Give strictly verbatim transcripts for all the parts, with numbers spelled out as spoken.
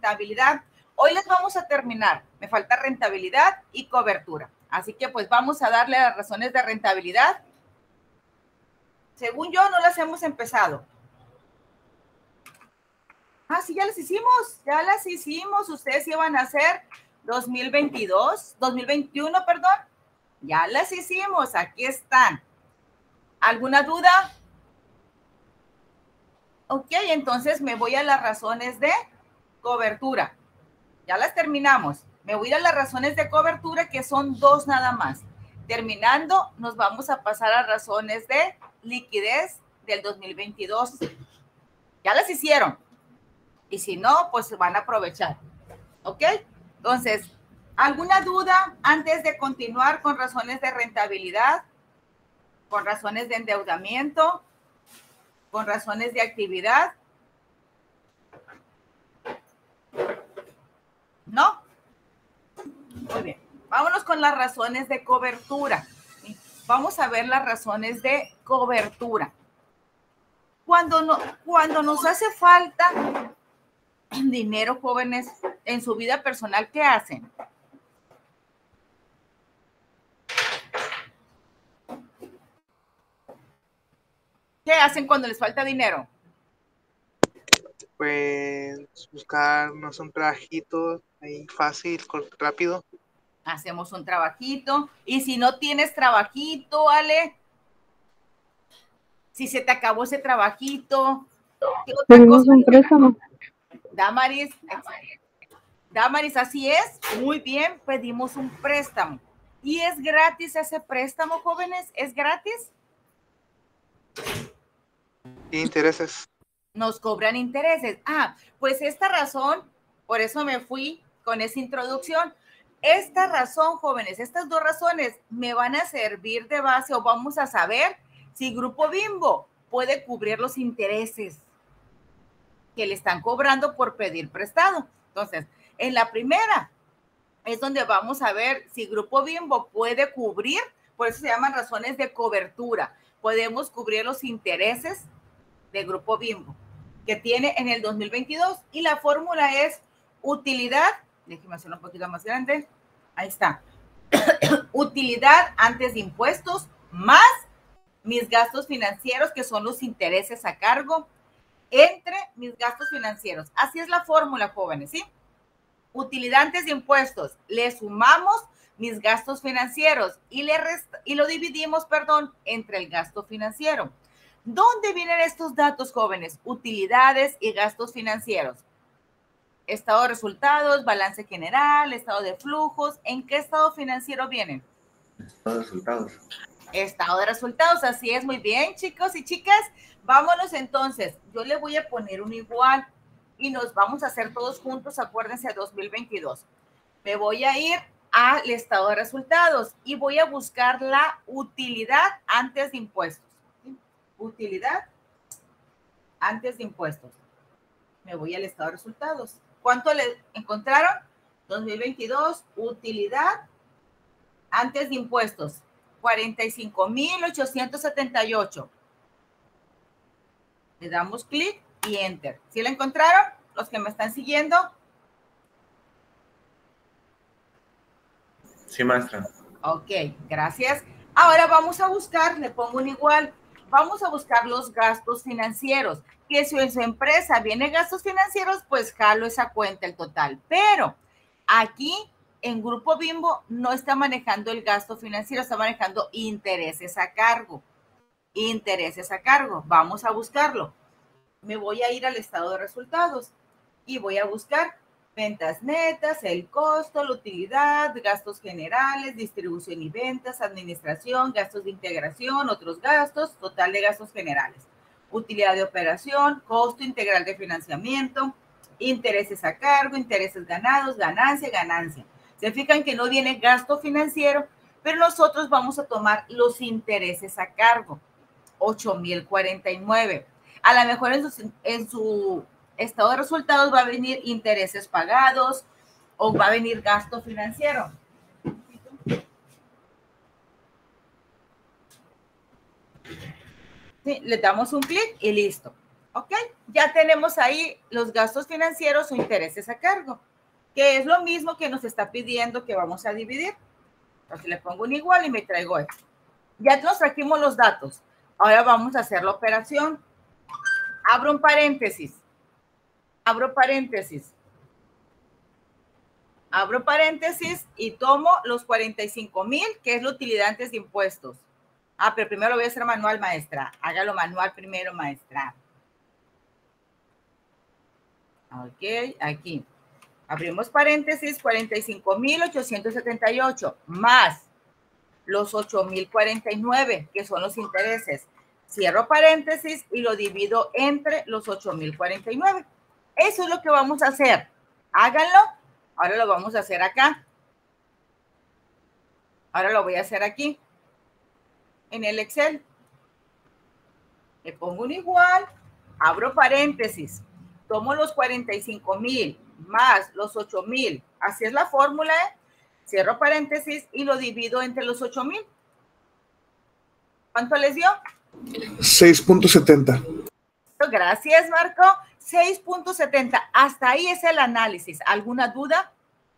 rentabilidad. Hoy les vamos a terminar. Me falta rentabilidad y cobertura. Así que pues vamos a darle las razones de rentabilidad. Según yo, no las hemos empezado. Ah, sí, ya las hicimos. Ya las hicimos. Ustedes iban a hacer dos mil veintidós, dos mil veintiuno, perdón. Ya las hicimos. Aquí están. ¿Alguna duda? Ok, entonces me voy a las razones de cobertura. Ya las terminamos. Me voy a ir a las razones de cobertura, que son dos nada más. Terminando, nos vamos a pasar a razones de liquidez del dos mil veintidós. Ya las hicieron. Y si no, pues van a aprovechar. ¿Ok? Entonces, ¿alguna duda antes de continuar con razones de rentabilidad? ¿Con razones de endeudamiento? ¿Con razones de actividad? ¿No? Muy bien. Vámonos con las razones de cobertura. Vamos a ver las razones de cobertura. Cuando, no, cuando nos hace falta dinero, jóvenes, en su vida personal, ¿qué hacen? ¿Qué hacen cuando les falta dinero? Pues buscar, no sé, un trabajito ahí fácil, rápido. Hacemos un trabajito. Y si no tienes trabajito, Ale, si se te acabó ese trabajito, ¿qué otra Pedimos cosa? un préstamo. Damaris, Damaris, así es. Muy bien, pedimos un préstamo. ¿Y es gratis ese préstamo, jóvenes? ¿Es gratis? Intereses. Nos cobran intereses. Ah, pues esta razón, por eso me fui con esa introducción. Esta razón, jóvenes, estas dos razones me van a servir de base o vamos a saber si Grupo Bimbo puede cubrir los intereses que le están cobrando por pedir prestado. Entonces, en la primera es donde vamos a ver si Grupo Bimbo puede cubrir, por eso se llaman razones de cobertura. Podemos cubrir los intereses de Grupo Bimbo que tiene en el dos mil veintidós y la fórmula es utilidad, déjeme hacerlo un poquito más grande, ahí está, utilidad antes de impuestos más mis gastos financieros, que son los intereses a cargo, entre mis gastos financieros. Así es la fórmula, jóvenes, ¿sí? Utilidad antes de impuestos, le sumamos mis gastos financieros y, le resta, y lo dividimos, perdón, entre el gasto financiero. ¿Dónde vienen estos datos, jóvenes? Utilidades y gastos financieros. Estado de resultados, balance general, estado de flujos. ¿En qué estado financiero vienen? Estado de resultados. Estado de resultados, así es. Muy bien, chicos y chicas. Vámonos entonces. Yo le voy a poner un igual y nos vamos a hacer todos juntos, acuérdense, a dos mil veintidós. Me voy a ir al estado de resultados y voy a buscar la utilidad antes de impuestos. Utilidad antes de impuestos. Me voy al estado de resultados. ¿Cuánto le encontraron? dos mil veintidós, utilidad antes de impuestos. cuarenta y cinco mil ochocientos setenta y ocho. Le damos clic y enter. ¿Sí la encontraron? Los que me están siguiendo. Sí, maestra. Ok, gracias. Ahora vamos a buscar, le pongo un igual, vamos a buscar los gastos financieros, que si en su empresa viene gastos financieros, pues jalo esa cuenta, el total. Pero aquí en Grupo Bimbo no está manejando el gasto financiero, está manejando intereses a cargo. Intereses a cargo. Vamos a buscarlo. Me voy a ir al estado de resultados y voy a buscar ventas netas, el costo, la utilidad, gastos generales, distribución y ventas, administración, gastos de integración, otros gastos, total de gastos generales, utilidad de operación, costo integral de financiamiento, intereses a cargo, intereses ganados, ganancia, ganancia. Se fijan que no viene gasto financiero, pero nosotros vamos a tomar los intereses a cargo, ocho mil cuarenta y nueve. A lo mejor en su, en su estado de resultados va a venir intereses pagados o va a venir gasto financiero. Sí, le damos un clic y listo. ¿Ok? Ya tenemos ahí los gastos financieros o intereses a cargo, que es lo mismo que nos está pidiendo que vamos a dividir. Entonces le pongo un igual y me traigo esto. Ya nos trajimos los datos. Ahora vamos a hacer la operación. Abro un paréntesis. Abro paréntesis. Abro paréntesis y tomo los cuarenta y cinco mil, que es la utilidad antes de impuestos. Ah, pero primero lo voy a hacer manual, maestra. Hágalo manual primero, maestra. Ok, aquí. Abrimos paréntesis, cuarenta y cinco mil ochocientos setenta y ocho, más los ocho mil cuarenta y nueve, que son los intereses. Cierro paréntesis y lo divido entre los ocho mil cuarenta y nueve. Eso es lo que vamos a hacer. Háganlo. Ahora lo vamos a hacer acá. Ahora lo voy a hacer aquí. En el Excel. Le pongo un igual. Abro paréntesis. Tomo los cuarenta y cinco mil más los ocho mil. Así es la fórmula, ¿eh? Cierro paréntesis y lo divido entre los ocho mil. ¿Cuánto les dio? seis punto setenta. Gracias, Marco. seis punto setenta. Hasta ahí es el análisis. ¿Alguna duda?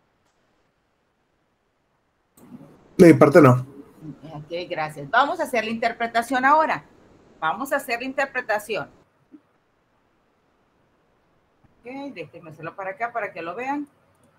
De mi parte no. Ok, gracias. Vamos a hacer la interpretación ahora. Vamos a hacer la interpretación. Ok, déjenme hacerlo para acá para que lo vean.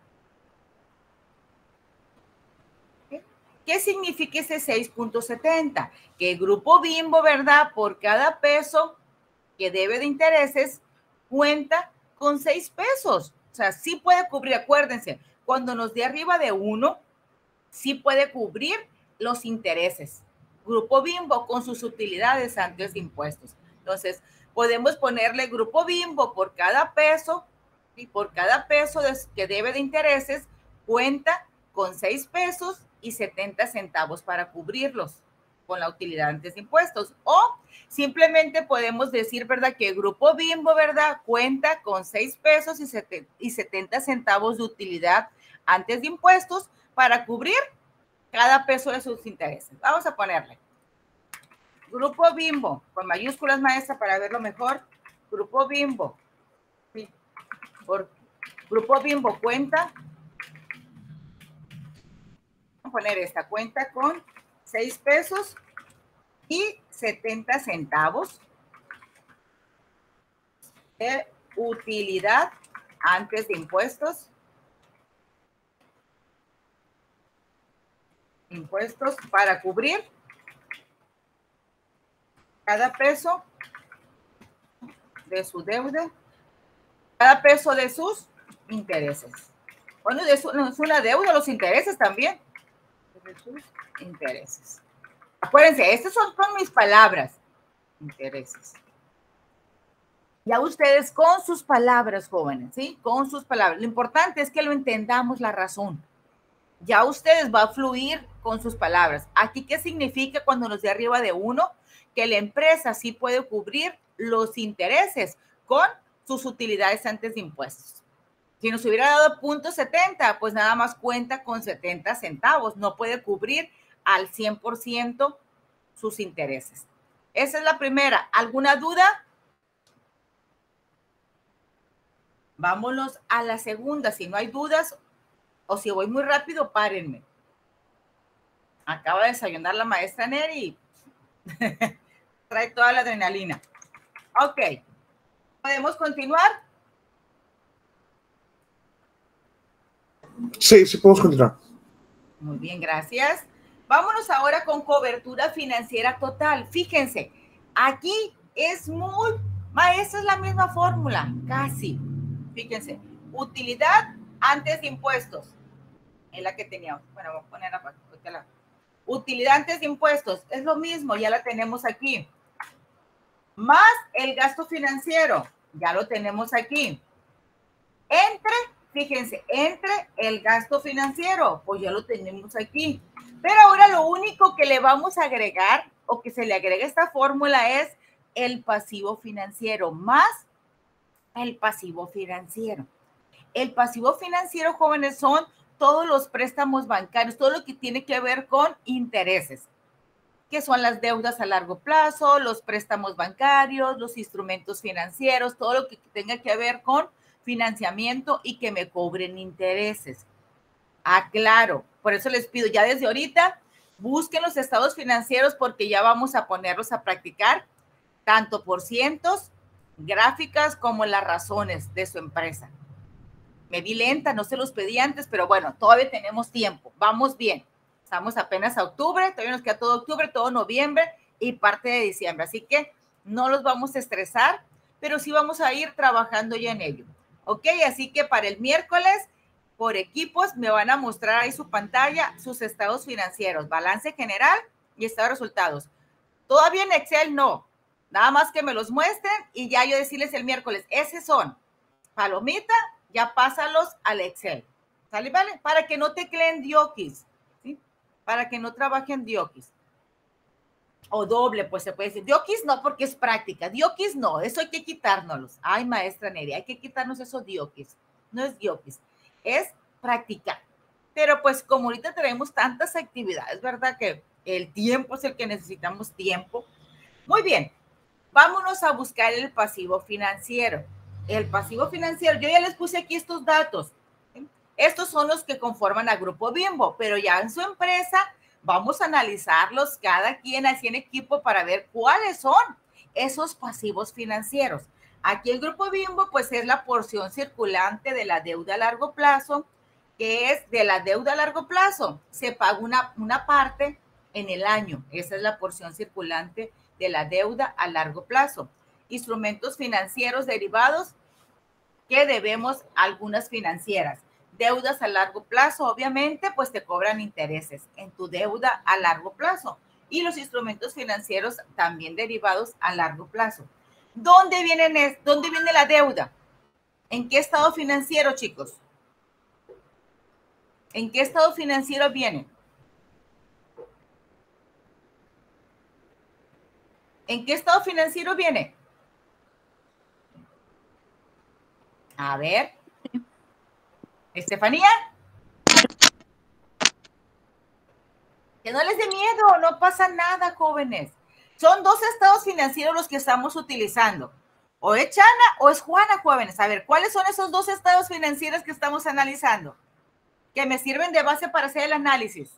Okay. ¿Qué significa ese seis punto setenta? Que el grupo Bimbo, ¿verdad? Por cada peso que debe de intereses, cuenta con seis pesos. O sea, sí puede cubrir, acuérdense, cuando nos dé arriba de uno, sí puede cubrir los intereses. Grupo Bimbo con sus utilidades antes de impuestos. Entonces, podemos ponerle Grupo Bimbo por cada peso y por cada peso de, que debe de intereses, cuenta con seis pesos y setenta centavos para cubrirlos con la utilidad antes de impuestos. O simplemente podemos decir, ¿verdad? Que el Grupo Bimbo, ¿verdad? Cuenta con seis pesos y setenta centavos de utilidad antes de impuestos para cubrir cada peso de sus intereses. Vamos a ponerle Grupo Bimbo, con mayúsculas, maestra, para verlo mejor. Grupo Bimbo. Sí. Por Grupo Bimbo cuenta. Vamos a poner esta cuenta con seis pesos y setenta centavos de utilidad antes de impuestos. Impuestos para cubrir cada peso de su deuda, cada peso de sus intereses. Bueno, de su, no, es una deuda, los intereses también. De sus intereses. Acuérdense, estas son, son mis palabras. Intereses. Ya ustedes con sus palabras, jóvenes, ¿sí? Con sus palabras. Lo importante es que lo entendamos la razón. Ya ustedes va a fluir con sus palabras. Aquí, ¿qué significa cuando nos dé arriba de uno? Que la empresa sí puede cubrir los intereses con sus utilidades antes de impuestos. Si nos hubiera dado punto setenta, pues nada más cuenta con setenta centavos. No puede cubrir al cien por ciento sus intereses. Esa es la primera. ¿Alguna duda? Vámonos a la segunda. Si no hay dudas, o si voy muy rápido, párenme. Acaba de desayunar la maestra Neri. Trae toda la adrenalina. Ok. ¿Podemos continuar? Sí, sí podemos continuar. Muy bien, gracias. Vámonos ahora con cobertura financiera total. Fíjense, aquí es muy... Esa es la misma fórmula, casi. Fíjense, utilidad antes de impuestos. Es la que teníamos. Bueno, voy a poner la, la utilidad antes de impuestos. Es lo mismo, ya la tenemos aquí. Más el gasto financiero, ya lo tenemos aquí. Entre, fíjense, entre el gasto financiero, pues ya lo tenemos aquí. Pero ahora lo único que le vamos a agregar, o que se le agrega a esta fórmula, es el pasivo financiero, más el pasivo financiero. El pasivo financiero, jóvenes, son todos los préstamos bancarios, todo lo que tiene que ver con intereses. que son las deudas a largo plazo, los préstamos bancarios, los instrumentos financieros, todo lo que tenga que ver con financiamiento y que me cobren intereses. Aclaro, por eso les pido ya desde ahorita, busquen los estados financieros porque ya vamos a ponerlos a practicar, tanto por cientos, gráficas, como las razones de su empresa. Me vi lenta, no se los pedí antes, pero bueno, todavía tenemos tiempo, vamos bien. Estamos apenas a octubre, todavía nos queda todo octubre, todo noviembre y parte de diciembre, así que no los vamos a estresar, pero sí vamos a ir trabajando ya en ello. Ok, así que para el miércoles, por equipos, me van a mostrar ahí su pantalla, sus estados financieros, balance general y estado de resultados. Todavía en Excel no, nada más que me los muestren y ya yo decirles el miércoles, esos son, palomita, ya pásalos al Excel, ¿sale? ¿Vale? Para que no tecleen diokis, ¿sí? Para que no trabajen diokis. O doble, pues se puede decir. Diokis no, porque es práctica. Diokis no, eso hay que quitárnoslos. Ay, maestra Nery, hay que quitarnos esos diokis. No es diokis, es practicar. Pero pues como ahorita tenemos tantas actividades, ¿verdad? Que el tiempo es el que necesitamos tiempo. Muy bien, vámonos a buscar el pasivo financiero. El pasivo financiero, yo ya les puse aquí estos datos. ¿Sí? Estos son los que conforman a Grupo Bimbo, pero ya en su empresa vamos a analizarlos cada quien así en equipo para ver cuáles son esos pasivos financieros. Aquí el Grupo Bimbo pues es la porción circulante de la deuda a largo plazo, que es de la deuda a largo plazo. Se paga una, una parte en el año. Esa es la porción circulante de la deuda a largo plazo. Instrumentos financieros derivados que debemos algunas financieras. Deudas a largo plazo, obviamente, pues te cobran intereses en tu deuda a largo plazo. Y los instrumentos financieros también derivados a largo plazo. ¿Dónde vienen, dónde viene la deuda? ¿En qué estado financiero, chicos? ¿En qué estado financiero viene? ¿En qué estado financiero viene? A ver. Estefanía. Que no les dé miedo, no pasa nada, jóvenes. Son dos estados financieros los que estamos utilizando. O es Chana o es Juana, jóvenes. A ver, ¿cuáles son esos dos estados financieros que estamos analizando? Que me sirven de base para hacer el análisis.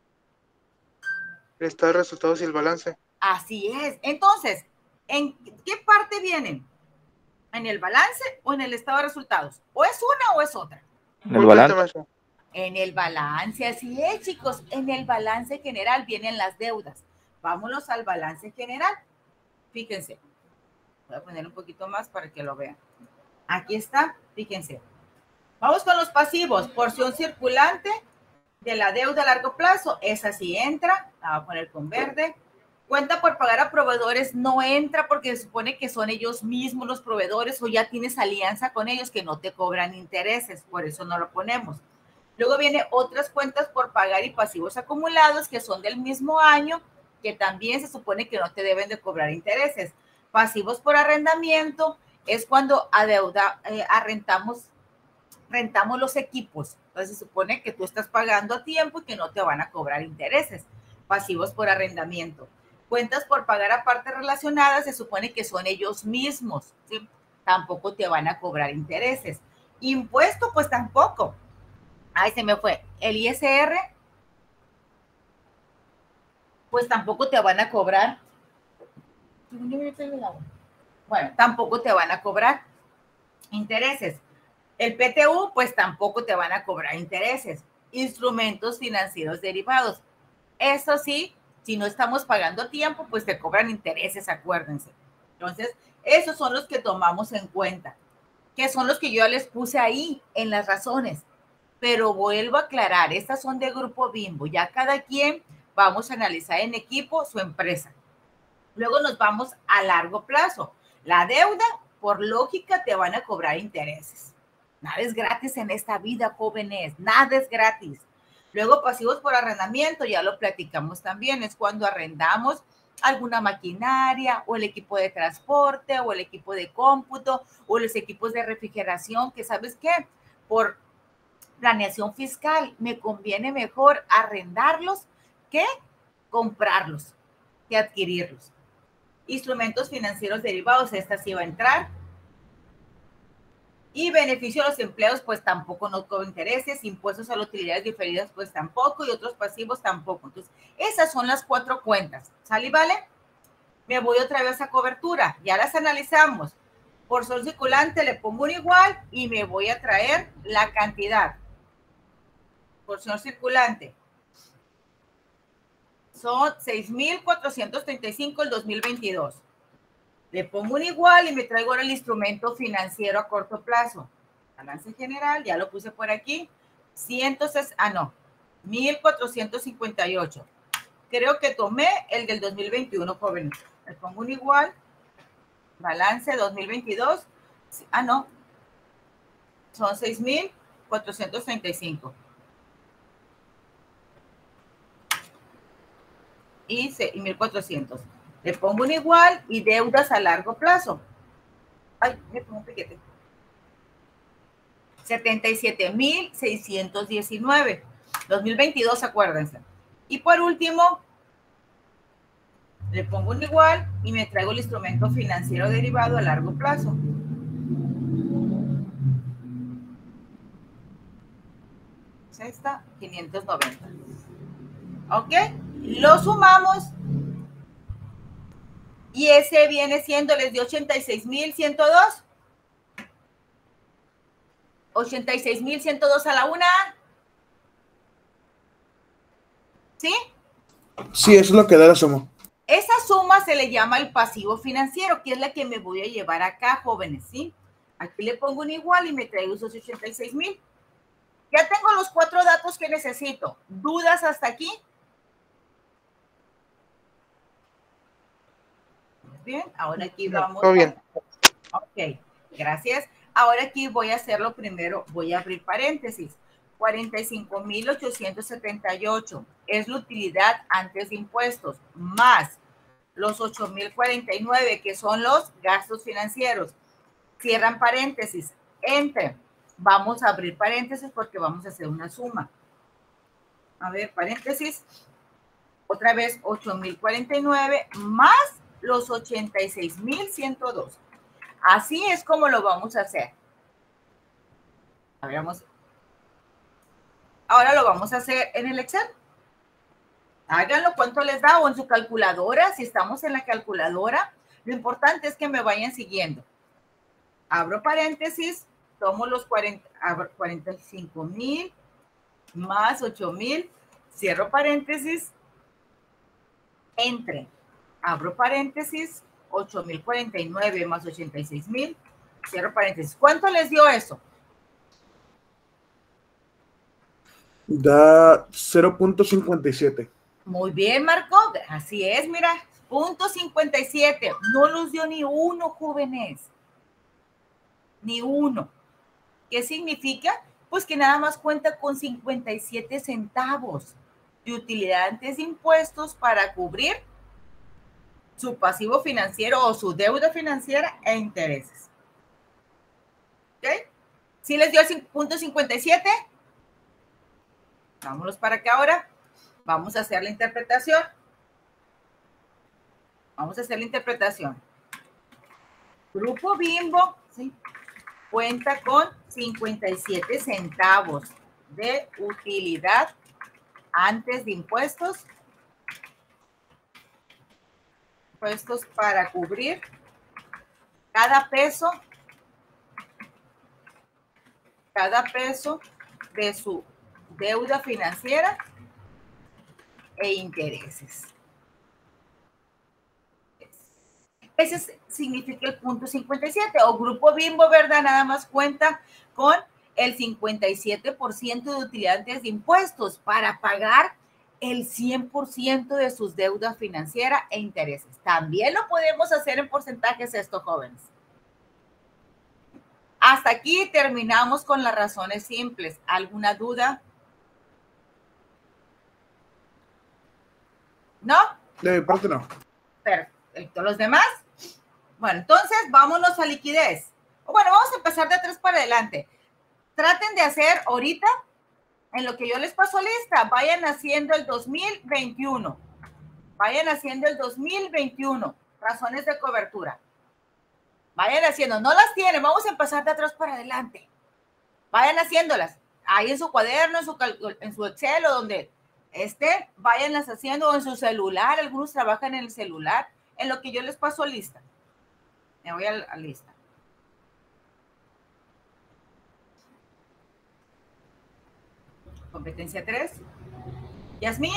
El estado de resultados y el balance. Así es. Entonces, ¿en qué parte vienen? ¿En el balance o en el estado de resultados? ¿O es una o es otra? En el balance. En el balance, así es, chicos. En el balance general vienen las deudas. Vámonos al balance general. Fíjense. Voy a poner un poquito más para que lo vean. Aquí está, fíjense. Vamos con los pasivos. Porción circulante de la deuda a largo plazo. Esa sí entra. La voy a poner con verde. Cuenta por pagar a proveedores no entra porque se supone que son ellos mismos los proveedores o ya tienes alianza con ellos que no te cobran intereses. Por eso no lo ponemos. Luego viene otras cuentas por pagar y pasivos acumulados que son del mismo año, que también se supone que no te deben de cobrar intereses. Pasivos por arrendamiento es cuando adeuda, eh, arrendamos, rentamos los equipos. Entonces se supone que tú estás pagando a tiempo y que no te van a cobrar intereses. Pasivos por arrendamiento. Cuentas por pagar a partes relacionadas se supone que son ellos mismos, ¿sí? Tampoco te van a cobrar intereses. Impuesto, pues tampoco. Ay, se me fue. El I S R, pues tampoco te van a cobrar. Bueno, tampoco te van a cobrar intereses. El P T U, pues tampoco te van a cobrar intereses. Instrumentos financieros derivados. Eso sí, si no estamos pagando a tiempo, pues te cobran intereses, acuérdense. Entonces, esos son los que tomamos en cuenta, que son los que yo les puse ahí en las razones. Pero vuelvo a aclarar, estas son de Grupo Bimbo. Ya cada quien vamos a analizar en equipo su empresa. Luego nos vamos a largo plazo. La deuda, por lógica, te van a cobrar intereses. Nada es gratis en esta vida, jóvenes. Nada es gratis. Luego, pasivos por arrendamiento, ya lo platicamos también. Es cuando arrendamos alguna maquinaria o el equipo de transporte o el equipo de cómputo o los equipos de refrigeración, que ¿sabes qué? Por planeación fiscal, me conviene mejor arrendarlos que comprarlos. que adquirirlos. Instrumentos financieros derivados, esta sí va a entrar. Y beneficio a los empleados, pues tampoco no cobra intereses. Impuestos a las utilidades diferidas, pues tampoco. Y otros pasivos tampoco. Entonces, esas son las cuatro cuentas. ¿Sale y vale? Me voy otra vez a cobertura. Ya las analizamos. Porción circulante le pongo un igual y me voy a traer la cantidad. Porción circulante. Son seis mil cuatrocientos treinta y cinco el dos mil veintidós. Le pongo un igual y me traigo ahora el instrumento financiero a corto plazo. Balance general, ya lo puse por aquí. cien, ah, no, mil cuatrocientos cincuenta y ocho. Creo que tomé el del dos mil veintiuno, jóvenes. Le pongo un igual. Balance dos mil veintidós. Ah, no. Son seis mil cuatrocientos treinta y cinco. Y mil cuatrocientos. Le pongo un igual y deudas a largo plazo. Ay, me pongo un piquete. setenta y siete mil seiscientos diecinueve. dos mil veintidós, acuérdense. Y por último, le pongo un igual y me traigo el instrumento financiero derivado a largo plazo. Esta, quinientos noventa. ¿Ok? Lo sumamos. Y ese viene siendo, les dio ochenta y seis mil ciento dos. ochenta y seis mil ciento dos a la una. ¿Sí? Sí, eso es lo que da la suma. Esa suma se le llama el pasivo financiero, que es la que me voy a llevar acá, jóvenes, ¿sí? Aquí le pongo un igual y me traigo esos ochenta y seis mil. Ya tengo los cuatro datos que necesito. ¿Dudas hasta aquí? Bien, ahora aquí vamos. Todo bien. A... Ok, gracias. Ahora aquí voy a hacerlo primero, voy a abrir paréntesis. cuarenta y cinco mil ochocientos setenta y ocho es la utilidad antes de impuestos, más los ocho mil cuarenta y nueve que son los gastos financieros. Cierran paréntesis, entre. Vamos a abrir paréntesis porque vamos a hacer una suma. A ver, paréntesis. Otra vez ocho mil cuarenta y nueve más los ochenta y seis mil ciento dos. Así es como lo vamos a hacer. A ver, vamos. Ahora lo vamos a hacer en el Excel. Háganlo cuánto les da o en su calculadora. Si estamos en la calculadora, lo importante es que me vayan siguiendo. Abro paréntesis, tomo los cuarenta, cuarenta y cinco mil más ocho mil, cierro paréntesis, entre. Abro paréntesis, ocho mil cuarenta y nueve más ochenta y seis mil, cierro paréntesis. ¿Cuánto les dio eso? Da cero punto cincuenta y siete. Muy bien, Marco. Así es, mira. Punto cincuenta y siete. No los dio ni uno, jóvenes. Ni uno. ¿Qué significa? Pues que nada más cuenta con cincuenta y siete centavos de utilidad antes de impuestos para cubrir su pasivo financiero o su deuda financiera e intereses. ¿Ok? ¿Sí les dio el punto cincuenta y siete? Vámonos para acá ahora. Vamos a hacer la interpretación. Vamos a hacer la interpretación. Grupo Bimbo, ¿sí?, cuenta con cincuenta y siete centavos de utilidad antes de impuestos. Impuestos para cubrir cada peso, cada peso de su deuda financiera e intereses. Ese significa el punto cincuenta y siete. O Grupo Bimbo, ¿verdad? Nada más cuenta con el cincuenta y siete por ciento de utilidad antes de impuestos para pagar el cien por ciento de sus deudas financieras e intereses. También lo podemos hacer en porcentajes esto, jóvenes. Hasta aquí terminamos con las razones simples. ¿Alguna duda? ¿No? De mi parte no. Perfecto. ¿Los demás? Bueno, entonces vámonos a liquidez. Bueno, vamos a empezar de atrás para adelante. Traten de hacer ahorita, en lo que yo les paso lista, vayan haciendo el dos mil veintiuno. Vayan haciendo el dos mil veintiuno, razones de cobertura. Vayan haciendo, no las tienen, vamos a empezar de atrás para adelante. Vayan haciéndolas, ahí en su cuaderno, en su, en su Excel o donde esté, váyanlas haciendo, o en su celular, algunos trabajan en el celular, en lo que yo les paso lista. Me voy a la lista. Competencia tres. Yasmín.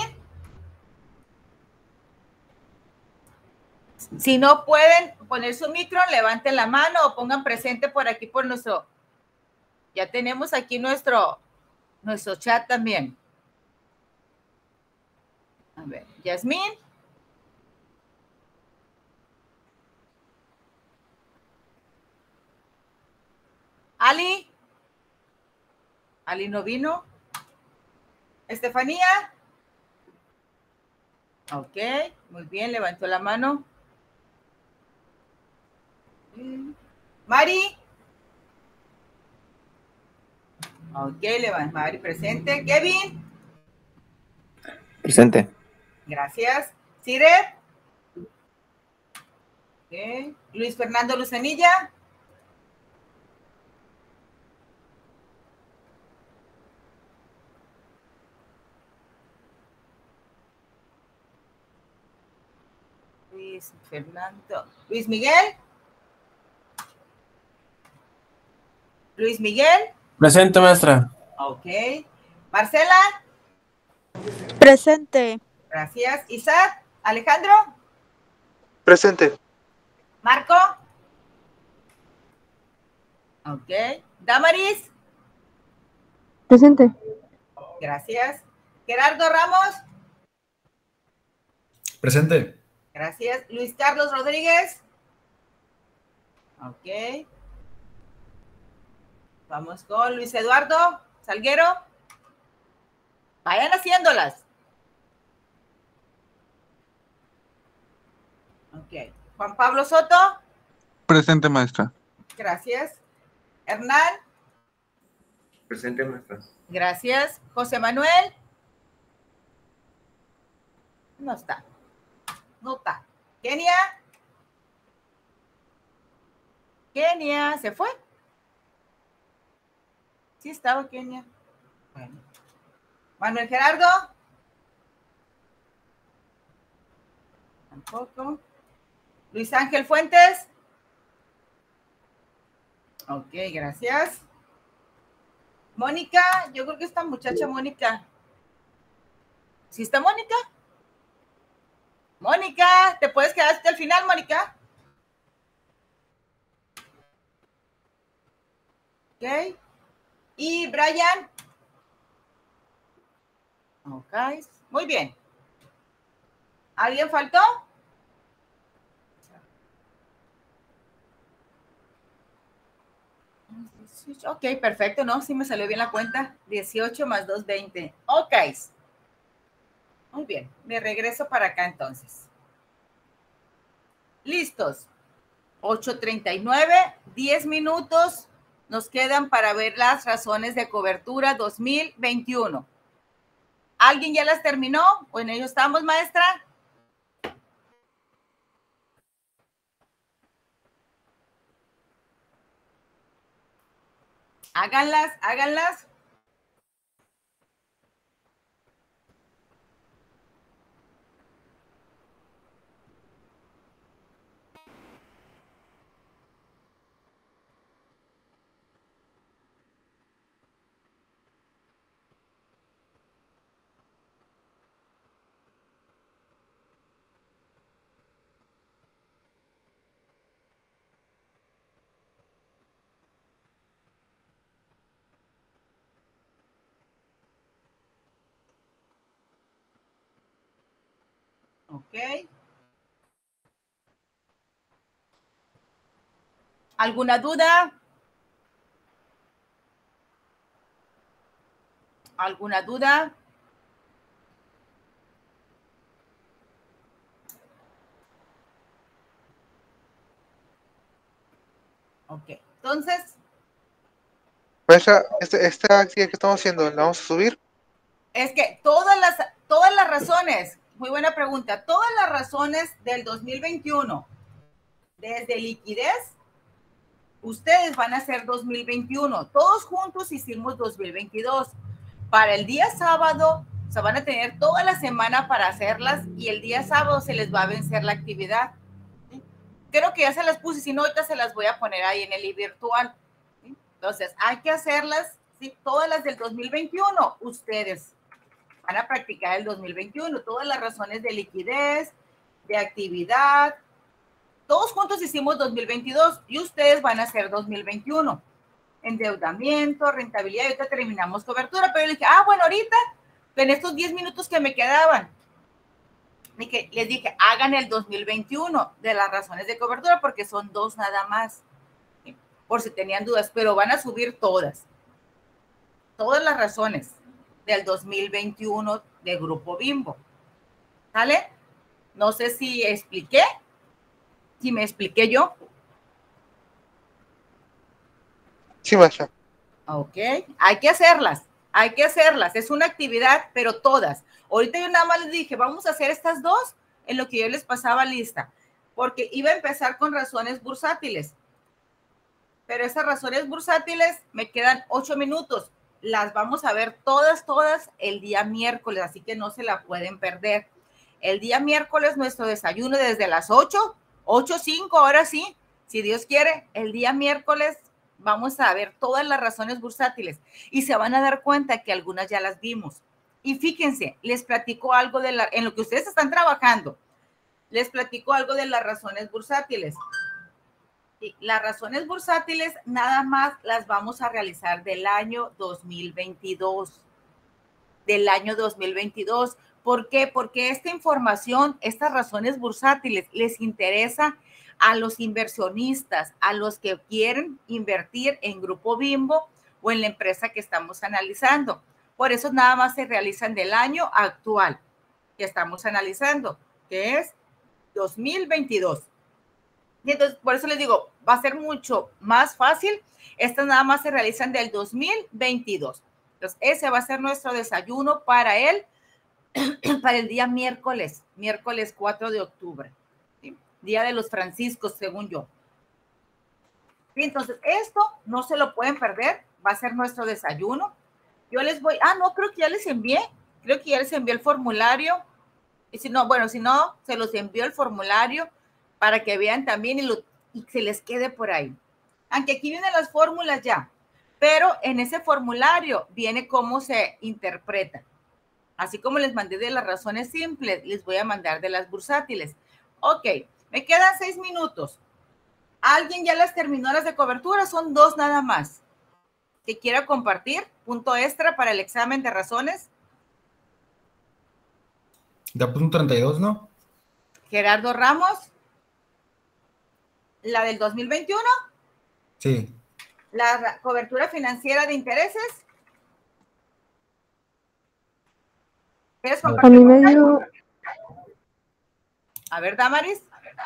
Si no pueden poner su micro, levanten la mano o pongan presente por aquí por nuestro. Ya tenemos aquí nuestro, nuestro chat también. A ver, Yasmín. Ali. Ali no vino. Estefanía. Ok, muy bien, levantó la mano. Mari. Ok, levanta Mari presente. Kevin. Presente. Gracias. Cire. Ok. Luis Fernando Lucenilla. Luis Fernando. Luis Miguel. Luis Miguel. Presente, maestra. Ok. Marcela. Presente. Gracias. Isaac. Alejandro. Presente. Marco. Ok. Damaris. Presente. Gracias. Gerardo Ramos. Presente. Gracias. Luis Carlos Rodríguez. Ok. Vamos con Luis Eduardo Salguero. Vayan haciéndolas. Ok. Juan Pablo Soto. Presente, maestra. Gracias. Hernán. Presente, maestra. Gracias. José Manuel. No está. No está. Kenia. Kenia, ¿se fue? Sí estaba Kenia. Bueno. Manuel Gerardo. Tampoco. Luis Ángel Fuentes. Ok, gracias. Mónica, yo creo que esta muchacha Mónica. ¿Sí está Mónica? Mónica, ¿te puedes quedar hasta el final, Mónica? Ok. Y Brian. Ok, muy bien. ¿Alguien faltó? Ok, perfecto, ¿no? Sí me salió bien la cuenta. dieciocho más dos, veinte. Ok. Muy bien, me regreso para acá entonces. Listos. ocho treinta y nueve, diez minutos nos quedan para ver las razones de cobertura dos mil veintiuno. ¿Alguien ya las terminó? ¿O en ello estamos, maestra? Háganlas, háganlas. Ok. ¿Alguna duda? ¿Alguna duda? Ok, entonces. Maestra, este, esta actividad que estamos haciendo, ¿la vamos a subir? Es que todas las, todas las razones, muy buena pregunta. Todas las razones del dos mil veintiuno, desde liquidez, ustedes van a hacer dos mil veintiuno. Todos juntos hicimos dos mil veintidós. Para el día sábado, o sea, van a tener toda la semana para hacerlas y el día sábado se les va a vencer la actividad. ¿Sí? Creo que ya se las puse, si no, ahorita se las voy a poner ahí en el virtual. ¿Sí? Entonces, hay que hacerlas, ¿sí? Todas las del dos mil veintiuno, ustedes van a practicar el dos mil veintiuno, todas las razones de liquidez, de actividad. Todos juntos hicimos dos mil veintidós y ustedes van a hacer dos mil veintiuno. Endeudamiento, rentabilidad, y ahorita terminamos cobertura, pero yo le dije, ah, bueno, ahorita, en estos diez minutos que me quedaban, les dije, hagan el dos mil veintiuno de las razones de cobertura, porque son dos nada más, ¿sí? Por si tenían dudas, pero van a subir todas, todas las razones del dos mil veintiuno de Grupo Bimbo, ¿sale? No sé si expliqué, si me expliqué yo. Sí, maestra. Ok, hay que hacerlas, hay que hacerlas, es una actividad, pero todas. Ahorita yo nada más les dije, vamos a hacer estas dos en lo que yo les pasaba lista, porque iba a empezar con razones bursátiles, pero esas razones bursátiles me quedan ocho minutos, las vamos a ver todas, todas el día miércoles, así que no se la pueden perder. El día miércoles nuestro desayuno desde las ocho, ocho cinco, ahora sí, si Dios quiere, el día miércoles vamos a ver todas las razones bursátiles y se van a dar cuenta que algunas ya las vimos. Y fíjense, les platico algo de la, en lo que ustedes están trabajando, les platico algo de las razones bursátiles. Y las razones bursátiles nada más las vamos a realizar del año dos mil veintidós. Del año dos mil veintidós. ¿Por qué? Porque esta información, estas razones bursátiles les interesa a los inversionistas, a los que quieren invertir en Grupo Bimbo o en la empresa que estamos analizando. Por eso nada más se realizan del año actual que estamos analizando, que es dos mil veintidós. Y entonces, por eso les digo, va a ser mucho más fácil. Estas nada más se realizan del dos mil veintidós. Entonces, ese va a ser nuestro desayuno para el, para el día miércoles, miércoles cuatro de octubre. Día de los Franciscos, según yo. Y entonces, esto no se lo pueden perder, va a ser nuestro desayuno. Yo les voy, ah, no, creo que ya les envié, creo que ya les envié el formulario. Y si no, bueno, si no, se los envío el formulario para que vean también y, lo, y se les quede por ahí. Aunque aquí vienen las fórmulas ya, pero en ese formulario viene cómo se interpreta. Así como les mandé de las razones simples, les voy a mandar de las bursátiles. Ok. Me quedan seis minutos. ¿Alguien ya las terminó las de cobertura? Son dos nada más. ¿Que quiera compartir? Punto extra para el examen de razones. Da punto treinta y dos, ¿no? Gerardo Ramos. ¿La del dos mil veintiuno? Sí. ¿La cobertura financiera de intereses? ¿Quieres compartir? A mí me dio... A ver, Damaris.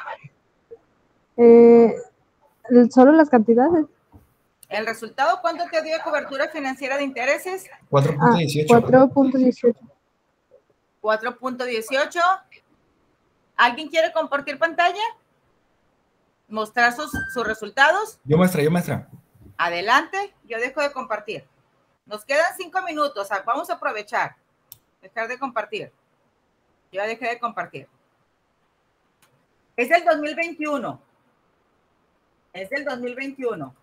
Eh, solo las cantidades. ¿El resultado cuánto te dio de cobertura financiera de intereses? cuatro punto dieciocho. cuatro punto dieciocho. cuatro punto dieciocho. ¿Alguien quiere compartir pantalla? ¿Mostrar sus, sus resultados? Yo, maestra, yo, maestra. Adelante, yo dejo de compartir. Nos quedan cinco minutos, vamos a aprovechar. Dejar de compartir. Yo ya dejé de compartir. Es el dos mil veintiuno. Es el dos mil veintiuno.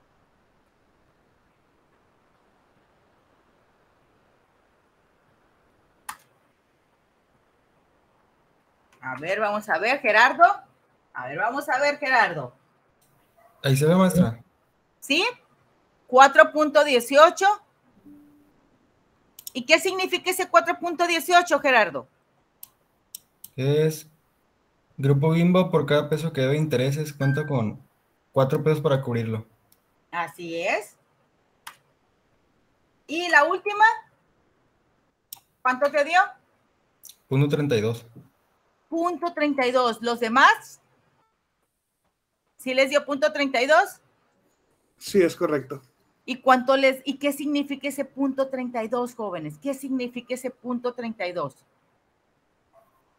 A ver, vamos a ver, Gerardo. A ver, vamos a ver, Gerardo. Ahí se ve, maestra. ¿Sí? cuatro punto dieciocho. ¿Y qué significa ese cuatro punto dieciocho, Gerardo? Es Grupo Bimbo, por cada peso que debe intereses, cuenta con cuatro pesos para cubrirlo. Así es. ¿Y la última? ¿Cuánto te dio? Punto treinta y dos. Punto treinta y dos. ¿Los demás? ¿Sí les dio punto treinta y dos? Sí, es correcto. ¿Y cuánto les, y qué significa ese punto treinta y dos, jóvenes? ¿Qué significa ese punto treinta y dos?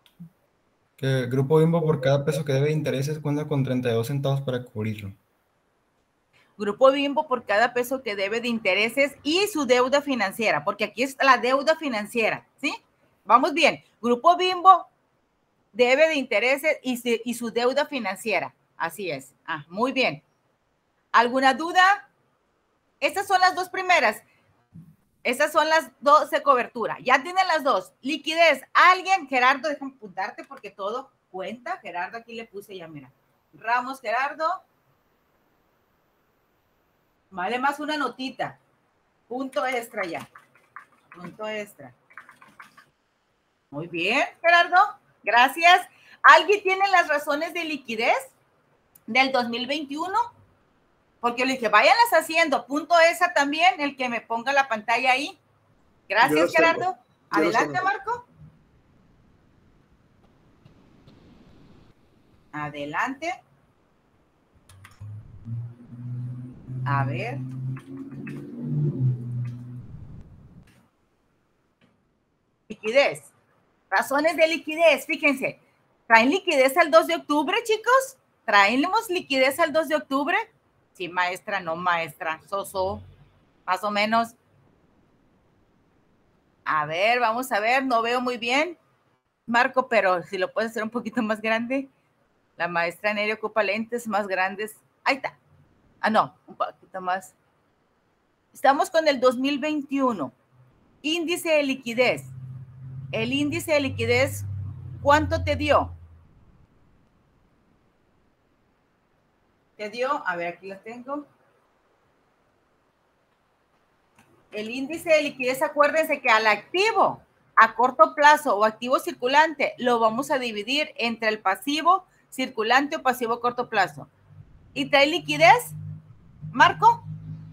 Que Grupo Bimbo por cada peso que debe de intereses cuenta con treinta y dos centavos para cubrirlo. Grupo Bimbo por cada peso que debe de intereses y su deuda financiera, porque aquí está la deuda financiera, ¿sí? Vamos bien. Grupo Bimbo debe de intereses y, se, y su deuda financiera. Así es. Ah, muy bien. ¿Alguna duda? Estas son las dos primeras. Estas son las dos de cobertura. Ya tienen las dos. Liquidez. ¿Alguien? Gerardo, déjame apuntarte porque todo cuenta. Gerardo, aquí le puse ya, mira. Ramos, Gerardo. Vale más una notita. Punto extra ya. Punto extra. Muy bien, Gerardo. Gracias. ¿Alguien tiene las razones de liquidez del dos mil veintiuno? Porque le dije, váyanlas haciendo. Punto esa también, el que me ponga la pantalla ahí. Gracias, Gerardo. Adelante, Marco. Adelante. A ver. Liquidez. Razones de liquidez, fíjense. ¿Traen liquidez al dos de octubre, chicos? ¿Traemos liquidez al dos de octubre? Sí, maestra, no, maestra. Soso, más o menos. A ver, vamos a ver. No veo muy bien, Marco, pero si lo puedes hacer un poquito más grande. La maestra Nery ocupa lentes más grandes. Ahí está. Ah, no, un poquito más. Estamos con el dos mil veintiuno. Índice de liquidez. El índice de liquidez, ¿cuánto te dio? Te dio, a ver, aquí lo tengo. El índice de liquidez, acuérdense que al activo a corto plazo o activo circulante lo vamos a dividir entre el pasivo circulante o pasivo a corto plazo. ¿Y trae liquidez, Marco?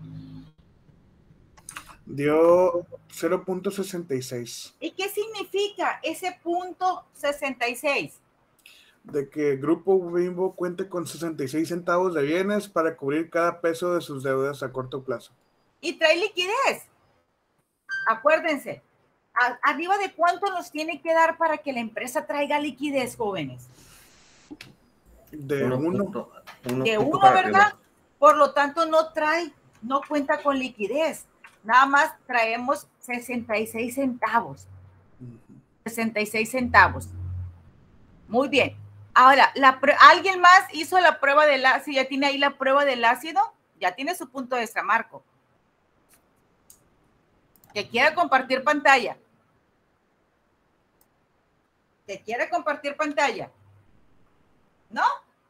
Dio cero punto sesenta y seis. ¿Y qué significa ese punto sesenta y seis? De que Grupo Bimbo cuente con sesenta y seis centavos de bienes para cubrir cada peso de sus deudas a corto plazo. Y trae liquidez. Acuérdense, a, arriba de cuánto nos tiene que dar para que la empresa traiga liquidez, jóvenes. De uno. uno. uno De uno, para ¿verdad? arriba. Por lo tanto, no trae, no cuenta con liquidez. Nada más traemos sesenta y seis centavos. sesenta y seis centavos. Muy bien. Ahora, la, ¿alguien más hizo la prueba del ácido? ¿Ya tiene ahí la prueba del ácido? Ya tiene su punto extra, Marco. Que quiera compartir pantalla. Que quiera compartir pantalla. ¿No?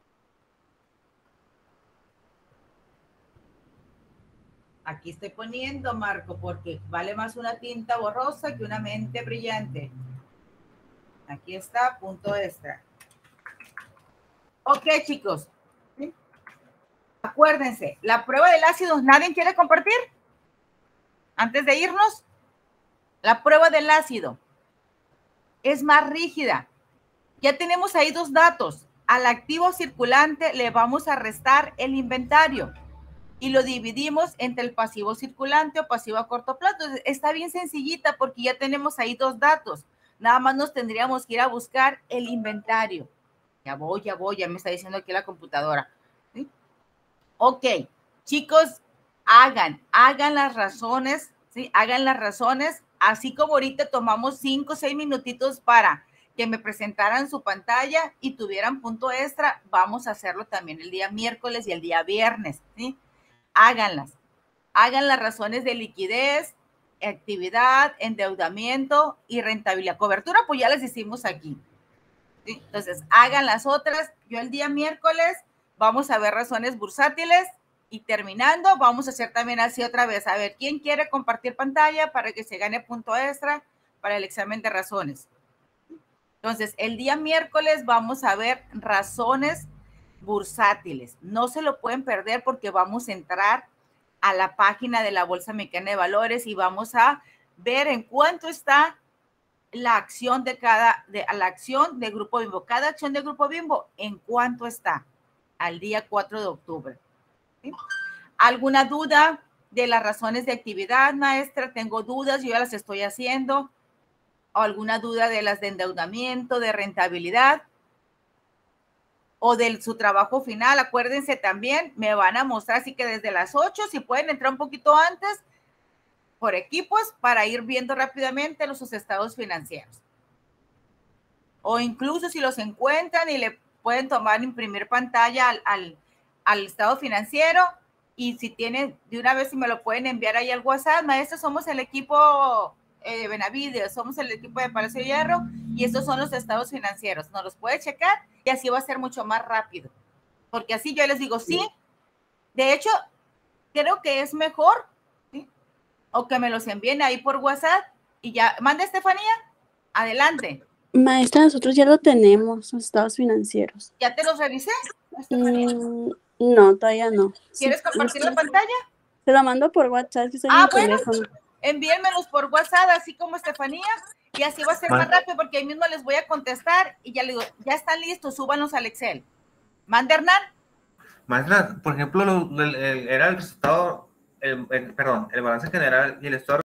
Aquí estoy poniendo, Marco, porque vale más una tinta borrosa que una mente brillante. Aquí está, punto extra. Ok, chicos. ¿Sí? Acuérdense, la prueba del ácido, ¿nadie quiere compartir? Antes de irnos, la prueba del ácido es más rígida. Ya tenemos ahí dos datos. Al activo circulante le vamos a restar el inventario y lo dividimos entre el pasivo circulante o pasivo a corto plazo. Entonces, está bien sencillita porque ya tenemos ahí dos datos. Nada más nos tendríamos que ir a buscar el inventario. Ya voy, ya voy, ya me está diciendo aquí la computadora. ¿Sí? Ok, chicos, hagan, hagan las razones, ¿sí? Hagan las razones, así como ahorita tomamos cinco o seis minutitos para que me presentaran su pantalla y tuvieran punto extra, vamos a hacerlo también el día miércoles y el día viernes, ¿sí? Háganlas, hagan las razones de liquidez, actividad, endeudamiento y rentabilidad. Cobertura, pues ya las hicimos aquí. ¿Sí? Entonces, hagan las otras. Yo el día miércoles vamos a ver razones bursátiles y terminando vamos a hacer también así otra vez. A ver, ¿quién quiere compartir pantalla para que se gane punto extra para el examen de razones? Entonces, el día miércoles vamos a ver razones bursátiles. No se lo pueden perder porque vamos a entrar a la página de la Bolsa Mexicana de Valores y vamos a ver en cuánto está la acción de cada, de, la acción de Grupo Bimbo. Cada acción de Grupo Bimbo, ¿en cuánto está? Al día cuatro de octubre. ¿Sí? ¿Alguna duda de las razones de actividad, maestra? Tengo dudas, yo ya las estoy haciendo. ¿O alguna duda de las de endeudamiento, de rentabilidad? o de su trabajo final. Acuérdense también, me van a mostrar, así que desde las ocho, si pueden entrar un poquito antes, por equipos, para ir viendo rápidamente los sus estados financieros. O incluso si los encuentran y le pueden tomar, imprimir pantalla al, al, al estado financiero, y si tienen, de una vez si me lo pueden enviar ahí al WhatsApp, maestros, somos el equipo eh, Benavides, somos el equipo de Palacio de Hierro, y estos son los estados financieros, nos los puede checar, y así va a ser mucho más rápido, porque así yo les digo, sí, de hecho, creo que es mejor, ¿sí? O que me los envíen ahí por WhatsApp, y ya, manda Estefanía, adelante. Maestra, nosotros ya lo tenemos, los estados financieros. ¿Ya te los revisé? Mm, no, todavía no. ¿Quieres Sí, compartir sí. la pantalla? Se la mando por WhatsApp, que estoy Ah, en mi bueno, teléfono. envíenmelos por WhatsApp, así como Estefanía, y así va a ser Bueno. más rápido, porque ahí mismo les voy a contestar, y ya le digo, ya están listos, súbanlos al Excel. Manda, Hernán. Maestra, por ejemplo, lo- el- el- era el resultado, el- el- perdón, el balance general y el estado